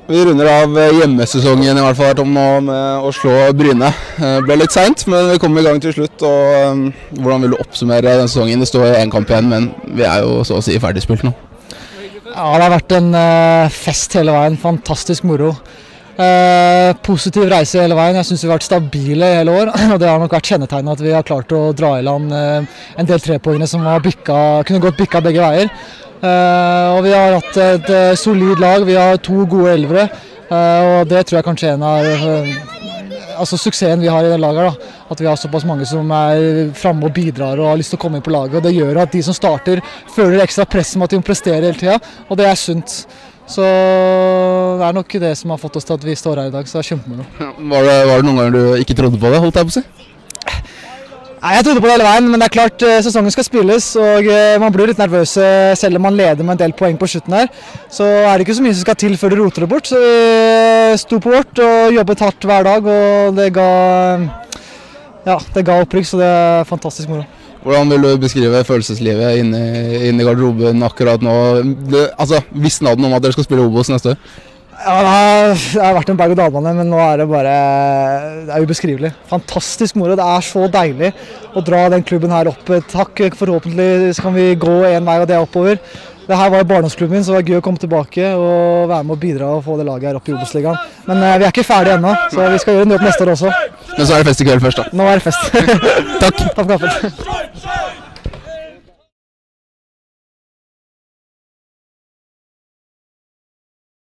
Vi runder av hjemmesesongen i hvert fall Tom, nå med å slå Bryne. Det ble litt sent, men vi kom i gang til slutt. Og hvordan vil du oppsummere den sesongen? Det står en kamp igjen, men vi jo så å si ferdigspilt nå. Ja, det har vært en fest hele veien. Fantastisk moro. Positiv reise hele veien. Jeg synes vi har vært stabile i hele år, og det har nok vært kjennetegnet at vi har klart å dra i land en del trepoengere som kunne gått bikka begge veier. Og vi har hatt et solid lag, vi har 2 gode elvere, og det tror jeg kanskje altså suksessen vi har i det laget da, at vi har såpass mange som fremme og bidrar og har lyst til å komme inn på laget, og det gjør at de som starter føler ekstra press med at de må prestere hele tiden, og det sunt. Så det nok det som har fått oss til at vi står her i dag, så det kjempemoro. Var det noen ganger du ikke trodde på det, holdt jeg på å si? Nei, jeg trodde på det hele veien, men det klart sesongen skal spilles, og man blir litt nervøs selv om man leder med en del poeng på slutten her. Så det ikke så mye som skal til før du roter det bort, så vi sto på vårt og jobbet hardt hver dag, og det ga opprykk, så det fantastisk moro. Hvordan vil du beskrive følelseslivet inne i garderoben akkurat nå? Visste den om at dere skal spille Obos neste år? Ja, det har vært en berg-og-dal-bane, men nå det bare ubeskrivelig. Fantastisk moro, det så deilig å dra den klubben her opp. Takk, forhåpentlig kan vi gå en vei og det oppover. Det her var barndomsklubben min, så det var gøy å komme tilbake og være med og bidra og få det laget her opp i Obos-ligaen. Men vi ikke ferdige ennå, så vi skal gjøre en jobb neste år også. Men så det fest i kveld først da. Nå det fest. Takk. Takk for kaffen.